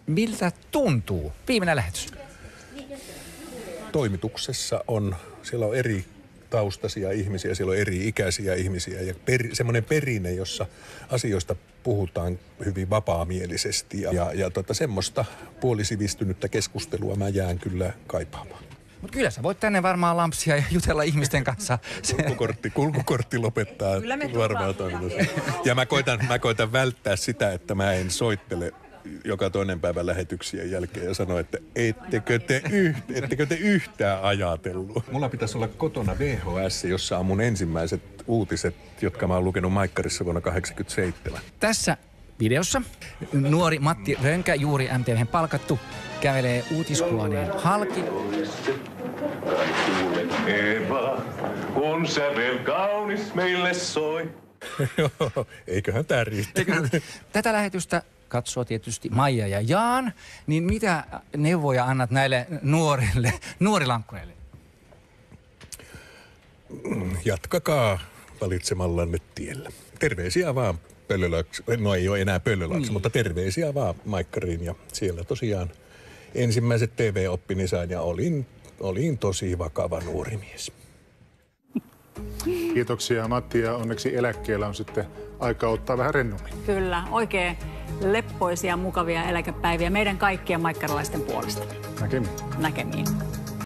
Miltä tuntuu? Viimeinen lähetys. Toimituksessa siellä on eri taustaisia ihmisiä, siellä on eri ikäisiä ihmisiä ja semmoinen perinne, jossa asioista puhutaan hyvin vapaamielisesti ja semmoista puolisivistynyttä keskustelua mä jään kyllä kaipaamaan. Mutta kyllä sä voit tänne varmaan lampsia ja jutella ihmisten kanssa. Kulkukortti lopettaa varmaan toimitus. Ja mä koitan välttää sitä, että mä en soittele joka toinen päivän lähetyksien jälkeen ja sano, että ettekö te yhtään ajatellut. Mulla pitäisi olla kotona VHS, jossa on mun ensimmäiset uutiset, jotka mä oon lukenut Maikkarissa vuonna 1987. Tässä videossa nuori Matti Rönkä, juuri MTV:n palkattu, kävelee uutishuoneen halki. Eva, kun sävel kaunis meille soi. Eiköhän tää riitä. Tätä lähetystä katsoo tietysti Maija ja Jaan, niin mitä neuvoja annat näille nuorilankkureille? Jatkakaa valitsemallanne tiellä. Terveisiä vaan Pöllölaakso. No ei ole enää Pöllölaakso, mutta terveisiä vaan Maikkariin. Ja siellä tosiaan ensimmäiset TV-oppini sain ja olin tosi vakava nuori mies. Kiitoksia Matti ja onneksi eläkkeellä on sitten aika ottaa vähän rennommin. Kyllä, oikein leppoisia, mukavia eläkepäiviä meidän kaikkien maikkarilaisten puolesta. Näkemiin. Näkemiin.